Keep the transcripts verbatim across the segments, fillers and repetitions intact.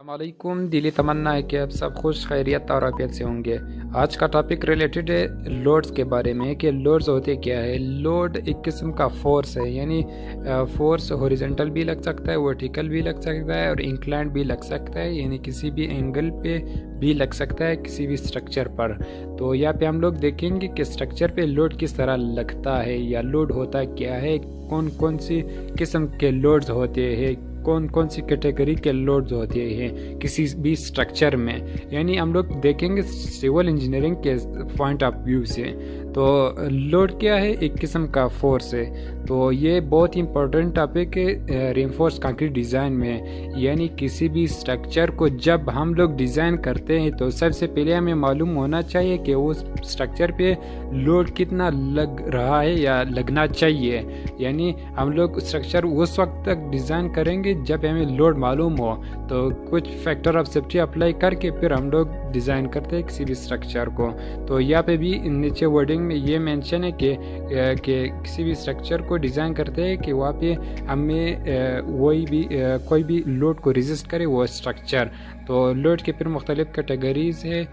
अस्सलामुअलैकुम। दिली तमन्ना है कि आप सब खुश खैरियत और आफियत से होंगे। आज का टॉपिक रिलेटेड है लोड्स के बारे में कि लोड्स होते क्या है। लोड एक किस्म का फोर्स है, यानी फोर्स हॉरिजॉन्टल भी लग सकता है, वर्टिकल भी लग सकता है और इंक्लाइंड भी लग सकता है, यानी किसी भी एंगल पे भी लग सकता है किसी भी स्ट्रक्चर पर। तो यहाँ पे हम लोग देखेंगे कि स्ट्रक्चर पे लोड किस तरह लगता है या लोड होता क्या है, कौन कौन सी किस्म के लोड्स होते हैं, कौन कौन सी कैटेगरी के लोड्स होते हैं किसी भी स्ट्रक्चर में। यानी हम लोग देखेंगे सिविल इंजीनियरिंग के पॉइंट ऑफ व्यू से। तो लोड क्या है? एक किस्म का फोर्स है। तो ये बहुत इंपॉर्टेंट टॉपिक है रीइंफोर्स कंक्रीट डिज़ाइन में। यानी किसी भी स्ट्रक्चर को जब हम लोग डिज़ाइन करते हैं तो सबसे पहले हमें मालूम होना चाहिए कि उस स्ट्रक्चर पे लोड कितना लग रहा है या लगना चाहिए। यानी हम लोग स्ट्रक्चर उस वक्त तक डिज़ाइन करेंगे जब हमें लोड मालूम हो। तो कुछ फैक्टर ऑफ सेफ्टी अप्लाई करके फिर हम लोग डिज़ाइन करते हैं किसी भी स्ट्रक्चर को। तो यहाँ पे भी नीचे वर्डिंग में ये मेंशन है कि कि किसी भी स्ट्रक्चर को डिज़ाइन करते हैं कि वहाँ पे हमें वही भी कोई भी लोड को रेजिस्ट करे वो स्ट्रक्चर। तो लोड के फिर मुख्तलिफ कैटेगरीज है,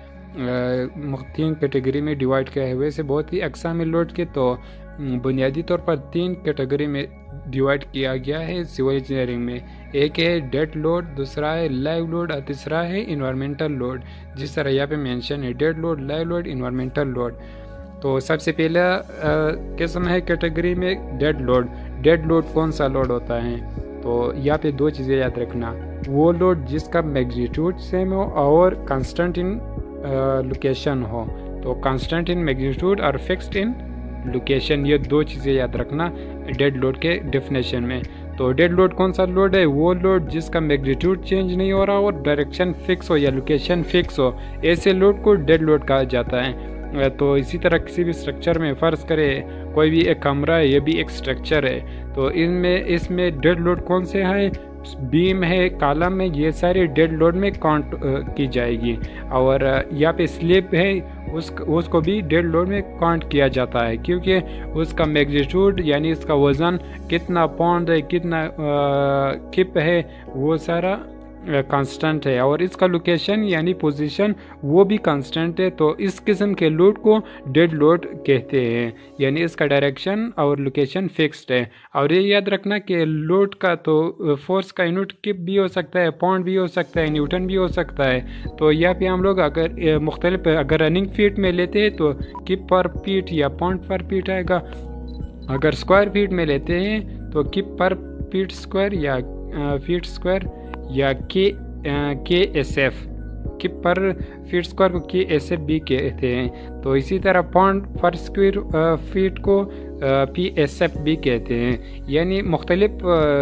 तीन कैटेगरी में डिवाइड किया है। वैसे बहुत ही अक़साम लोड के तो बुनियादी तौर पर तीन कैटेगरी में डिवाइड किया गया है सिविल इंजीनियरिंग में। एक है डेड लोड, दूसरा है लाइव लोड और तीसरा है इन्वायरमेंटल लोड। जिस तरह यहाँ पे मेंशन है dead load, live load, environmental load. तो सबसे पहला किस्म है कैटेगरी में डेड लोड। डेड लोड कौन सा लोड होता है? तो यहाँ पे दो चीज़ें याद रखना, वो लोड जिसका मैग्नीट्यूड सेम हो और कांस्टेंट इन लोकेशन हो। तो कांस्टेंट इन मैग्नीट्यूड और फिक्स्ड इन लोकेशन, ये दो चीज़ें याद रखना डेड लोड के डेफिनेशन में। तो डेड लोड कौन सा लोड है? वो लोड जिसका मैग्नीट्यूड चेंज नहीं हो रहा और डायरेक्शन फिक्स हो या लोकेशन फिक्स हो, ऐसे लोड को डेड लोड कहा जाता है। तो इसी तरह किसी भी स्ट्रक्चर में फ़र्ज़ करें कोई भी एक कमरा है, ये भी एक स्ट्रक्चर है। तो इनमें इसमें डेड लोड कौन से हैं? बीम है, कॉलम है, ये सारे डेड लोड में काउंट की जाएगी। और यहाँ पे स्लिप है, उस उसको भी डेड लोड में काउंट किया जाता है, क्योंकि उसका मैग्नीट्यूड यानी इसका वज़न कितना पाउंड है, कितना किप है, वो सारा कांस्टेंट है। और इसका लोकेशन यानी पोजीशन वो भी कांस्टेंट है। तो इस किस्म के लोड को डेड लोड कहते हैं, यानी इसका डायरेक्शन और लोकेशन फिक्स्ड है। और ये याद रखना कि लोड का तो फोर्स का यूनिट किप भी हो सकता है, पाउंड भी हो सकता है, न्यूटन भी हो सकता है। तो यहाँ पे हम लोग अगर मुख्तलिफ अगर रनिंग फीट में लेते हैं तो किप पर फीट या पाउंड पर फीट आएगा। अगर स्क्वायर फीट में लेते हैं तो किप पर फीट स्क्वायर या फीट स्क्वायर या के के एस एफ, किप पर फीट स्क्वायर को के एस एफ भी कहते हैं। तो इसी तरह पाउंड पर स्क्वायर फीट को पी एस एफ भी कहते हैं। यानी मुख्तलिफ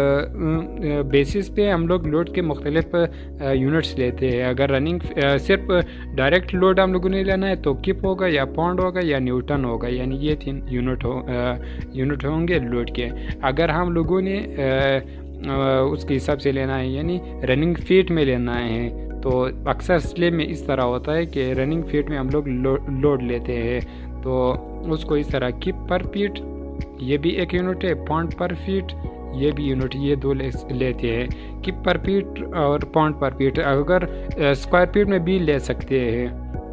बेसिस पे हम लोग लोड के मुख्तलिफ यूनिट्स लेते हैं। अगर रनिंग सिर्फ डायरेक्ट लोड हम लोगों ने लेना है तो किप होगा या पाउंड होगा या न्यूटन होगा, यानी ये तीन यूनिट हो यूनिट होंगे लोड के। अगर हम लोगों ने उसके हिसाब से लेना है यानी रनिंग फीट में लेना है, तो अक्सर स्लेब में इस तरह होता है कि रनिंग फीट में हम लोग लो, लोड लेते हैं। तो उसको इस तरह किप पर फीट ये भी एक यूनिट है, पाउंड पर फीट ये भी यूनिट, ये दो ले, लेते हैं। किप पर फीट और पाउंड पर फीट अगर स्क्वायर फीट में भी ले सकते हैं।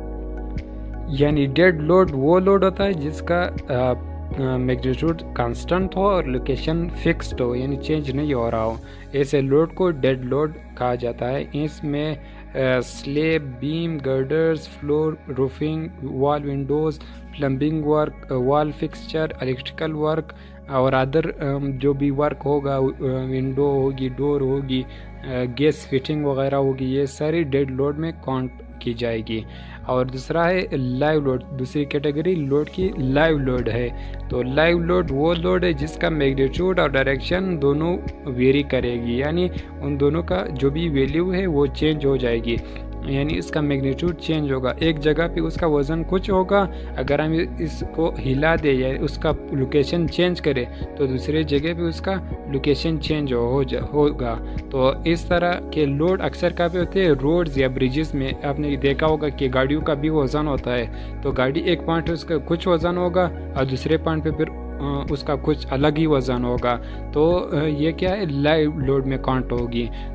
यानी डेड लोड वो लोड होता है जिसका आ, मैग्नीट्यूड कांस्टेंट हो और लोकेशन फिक्स्ड हो, यानी चेंज नहीं हो रहा हो। ऐसे लोड को डेड लोड कहा जाता है। इसमें slab, beam, girders, floor, roofing, wall windows, plumbing work, wall fixture, electrical work और अदर जो भी वर्क होगा, विंडो होगी, डोर होगी, गैस फिटिंग वगैरह होगी, ये सारी डेड लोड में काउंट की जाएगी। और दूसरा है लाइव लोड। दूसरी कैटेगरी लोड की लाइव लोड है। तो लाइव लोड वो लोड है जिसका मैग्नीट्यूड और डायरेक्शन दोनों वेरी करेगी, यानी उन दोनों का जो भी वैल्यू है वो चेंज हो जाएगी। यानी इसका मैग्नीट्यूड चेंज होगा, एक जगह पे उसका वज़न कुछ होगा, अगर हम इसको हिला दे या उसका लोकेशन चेंज करें तो दूसरे जगह पे उसका लोकेशन चेंज हो जा होगा। तो इस तरह के लोड अक्सर कहाँ पे होते हैं? रोड्स या ब्रिजेस में। आपने देखा होगा कि गाड़ियों का भी वज़न होता है। तो गाड़ी एक पॉइंट उसका कुछ वज़न होगा और दूसरे पॉइंट पे फिर उसका कुछ अलग ही वज़न होगा। तो ये क्या है? लाइव लोड में काउंट होगी।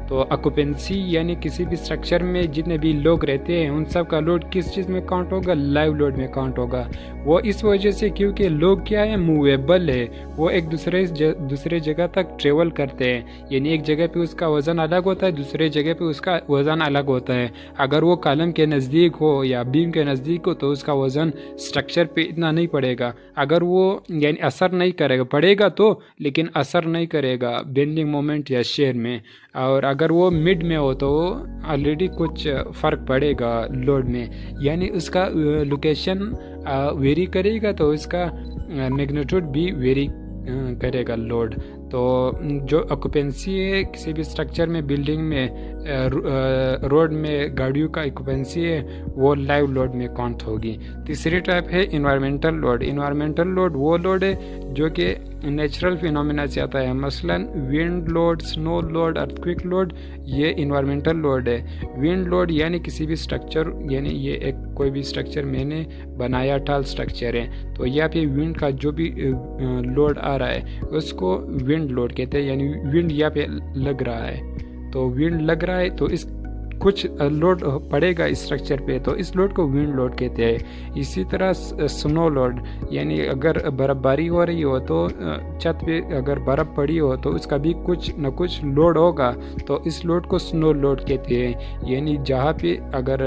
तो ऑक्यूपेंसी यानी किसी भी स्ट्रक्चर में जितने भी लोग रहते हैं उन सब का लोड किस चीज़ में काउंट होगा, लाइव लोड में काउंट होगा। वो इस वजह से क्योंकि लोग क्या है, मूवेबल है, वो एक दूसरे ज, दूसरे जगह तक ट्रेवल करते हैं, यानी एक जगह पे उसका वज़न अलग होता है, दूसरे जगह पे उसका वज़न अलग होता है। अगर वो कॉलम के नज़दीक हो या बीम के नज़दीक हो तो उसका वज़न स्ट्रक्चर पे इतना नहीं पड़ेगा, अगर वो यानी असर नहीं करेगा, पड़ेगा तो लेकिन असर नहीं करेगा बेंडिंग मोमेंट या शेयर में। और अगर वो मिड में हो तो ऑलरेडी कुछ फ़र्क पड़ेगा लोड में, यानी उसका लोकेशन वेरी करेगा तो इसका मैग्नीट्यूड भी वेरी करेगा लोड। तो जो ऑक्यूपेंसी है किसी भी स्ट्रक्चर में, बिल्डिंग में, रोड में गाड़ियों का ऑक्यूपेंसी है वो लाइव लोड में काउंट होगी। तीसरी टाइप है इन्वायरमेंटल लोड। इन्वायरमेंटल लोड वो लोड है जो कि नेचुरल फिनोमिना से आता है, मसलन wind load, snow load, earthquake load, ये इन्वायरमेंटल लोड है। विंड लोड यानी किसी भी स्ट्रक्चर, यानी ये एक कोई भी स्ट्रक्चर मैंने बनाया, टाल स्ट्रक्चर है, तो यहाँ पे विंड का जो भी लोड आ रहा है उसको विंड लोड कहते हैं, यानी विंड यहाँ पे लग रहा है, तो विंड लग रहा है तो इस कुछ लोड पड़ेगा इस स्ट्रक्चर पे, तो इस लोड को विंड लोड कहते हैं। इसी तरह स्नो लोड, यानी अगर बर्फ़बारी हो रही हो तो छत पे अगर बर्फ़ पड़ी हो तो उसका भी कुछ न कुछ लोड होगा, तो इस लोड को स्नो लोड कहते हैं। यानी जहाँ पे अगर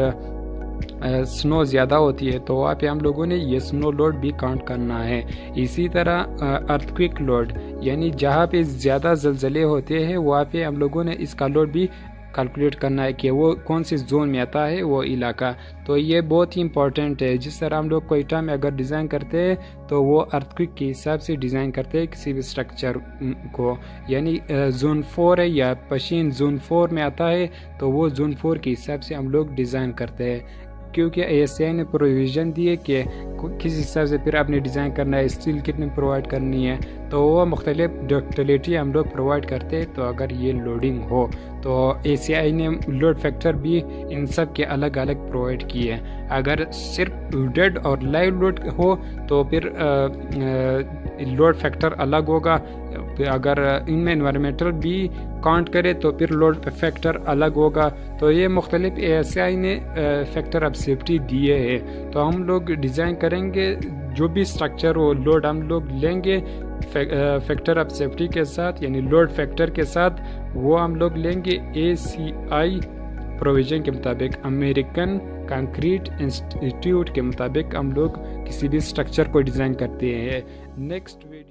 स्नो ज़्यादा होती है तो वहाँ पे हम लोगों ने ये स्नो लोड भी काउंट करना है। इसी तरह अर्थक्वेक लोड, यानी जहाँ पे ज़्यादा ज़लज़ले होते हैं वहाँ पे हम लोगों ने इसका लोड भी कैलकुलेट करना है कि वो कौन सी जोन में आता है वो इलाका। तो ये बहुत ही इंपॉर्टेंट है। जिस तरह हम लोग कोयटा में अगर डिज़ाइन करते हैं तो वो अर्थक्वेक के हिसाब से डिज़ाइन करते हैं किसी भी स्ट्रक्चर को, यानी जोन फोर है या पशीन जोन फोर में आता है तो वो जोन फोर के हिसाब से हम लोग डिज़ाइन करते हैं, क्योंकि ए एस सी आई ने प्रोविज़न दी है कि किस हिसाब से फिर आपने डिज़ाइन करना है, स्टील कितनी प्रोवाइड करनी है, तो वो मुख्तलिफ डक्टिलिटी हम लोग प्रोवाइड करते हैं। तो अगर ये लोडिंग हो तो ए सी आई ने लोड फैक्टर भी इन सब के अलग अलग प्रोवाइड किए हैं। अगर सिर्फ डेड और लाइव लोड हो तो फिर लोड फैक्टर अलग होगा, अगर इनमें इन्वायरमेंटल भी काउंट करे तो फिर लोड फैक्टर अलग होगा। तो ये मुख्तलिफ ए एस आई ने फैक्टर ऑफ सेफ्टी दिए हैं। तो हम लोग डिज़ाइन करेंगे जो भी स्ट्रक्चर हो, लोड हम लोग लेंगे फैक्टर ऑफ सेफ्टी के साथ, यानी लोड फैक्टर के साथ, वो हम लोग लेंगे ए सी आई प्रोविज़न के मुताबिक, अमेरिकन कंक्रीट इंस्टीट्यूट के मुताबिक हम लोग किसी भी स्ट्रक्चर को डिज़ाइन करते हैं। नेक्स्ट